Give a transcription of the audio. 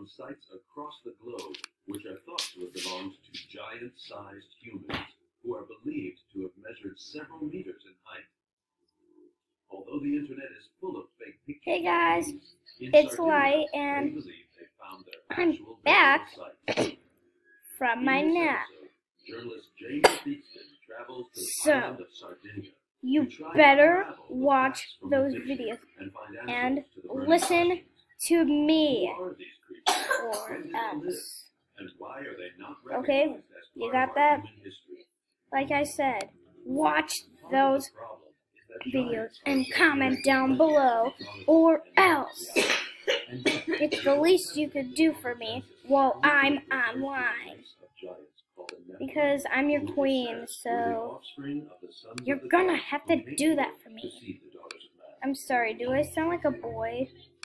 from sites across the globe which are thought to have belonged to giant-sized humans who are believed to have measured several meters in height. Although the internet is full of fake pictures, Hey guys, in it's Sardinia, Light, they and believe they found their I'm actual back burial site. from my In this nap. episode, journalist James Theakston travels to the island of Sardinia. You better watch those videos and listen to me, or else. Okay, you got that? Like I said, watch those videos and comment down below, or else. It's the least you could do for me while I'm online. Because I'm your queen, so you're gonna have to do that for me. I'm sorry, do I sound like a boy?